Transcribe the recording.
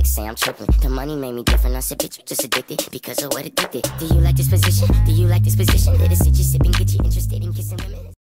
say I'm tripping. The money made me different. I said, bitch, you just addicted because of what it did. Do you like this position? Do you like this position? Let it sit you sipping, get you interested in kissing women.